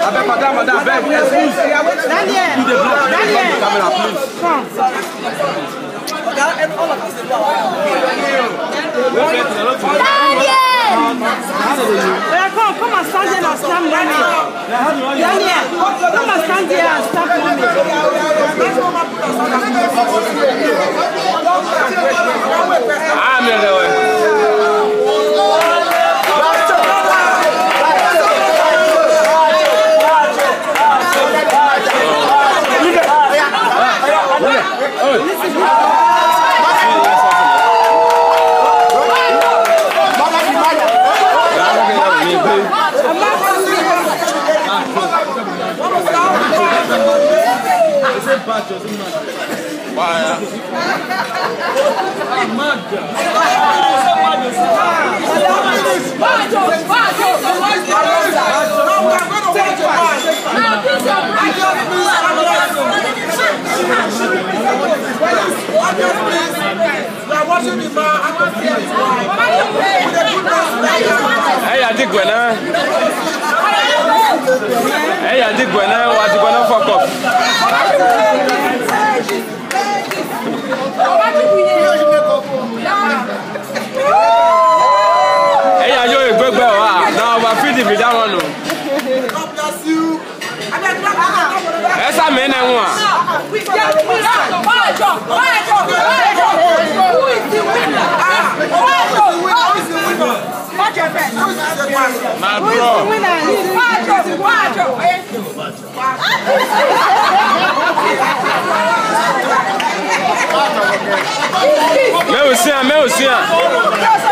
Madame, excuse. Daniel. Come. Come and stand there and stamp mommy. Daniel, come and stand there and stamp mommy. Hey, I dig when Hey, I dig when what you gonna fuck up? Hey, I enjoy a good girl. Now I'm feeding me that one. God bless you. Yes, I'm in one. Who is the winner? My bro. Meu senhor.